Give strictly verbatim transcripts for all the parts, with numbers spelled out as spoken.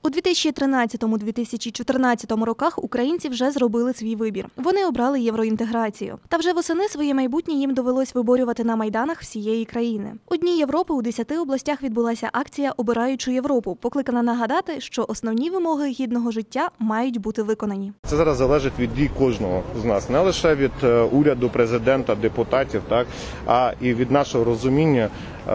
У дві тисячі тринадцятому - дві тисячі чотирнадцятому роках українці вже зробили свій вибір. Вони обрали євроінтеграцію. Та вже восени своє майбутнє їм довелось виборювати на майданах всієї країни. У Дні Європи у десяти областях відбулася акція «Обираючи Європу», покликана нагадати, що основні вимоги гідного життя мають бути виконані. Це зараз залежить від дій кожного з нас, не лише від уряду, президента, депутатів, так, а і від нашого розуміння,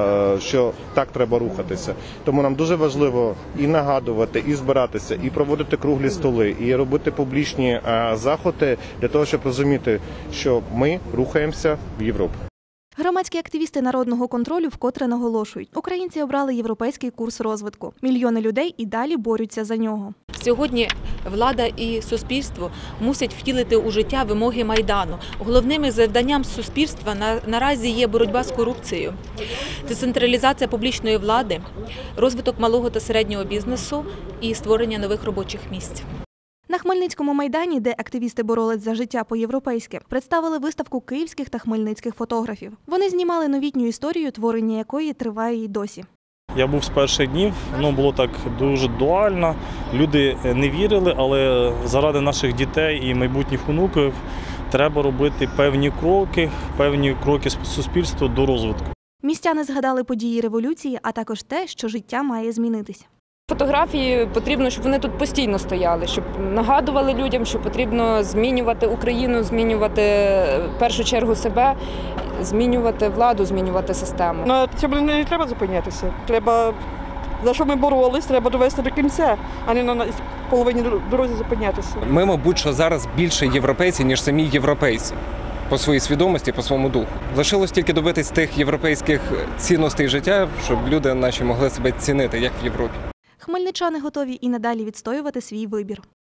що так треба рухатися. Тому нам дуже важливо і нагадувати, і збиратися, і проводити круглі столи, і робити публічні заходи для того, щоб розуміти, що ми рухаємося в Європу. Громадські активісти народного контролю вкотре наголошують, українці обрали європейський курс розвитку. Мільйони людей і далі борються за нього. Сьогодні влада і суспільство мусять втілити у життя вимоги Майдану. Головним завданням суспільства на, наразі є боротьба з корупцією, децентралізація публічної влади, розвиток малого та середнього бізнесу і створення нових робочих місць. На Хмельницькому майдані, де активісти боролись за життя по-європейськи, представили виставку київських та хмельницьких фотографів. Вони знімали новітню історію, творення якої триває й досі. Я був з перших днів, воно було так дуже дуально. Люди не вірили, але заради наших дітей і майбутніх онуків треба робити певні кроки, певні кроки суспільства до розвитку. Містяни згадали події революції, а також те, що життя має змінитись. Фотографії потрібно, щоб вони тут постійно стояли, щоб нагадували людям, що потрібно змінювати Україну, змінювати в першу чергу себе, змінювати владу, змінювати систему. На цьому не треба зупинятися. Треба, за що ми боролись, треба довести до кінця, а не на половині дорозі зупинятися. Ми, мабуть, що зараз більше європейці, ніж самі європейці. По своїй свідомості, по своєму духу. Лишилось тільки добитись тих європейських цінностей життя, щоб люди наші могли себе цінити, як в Європі. Хмельничани готові і надалі відстоювати свій вибір.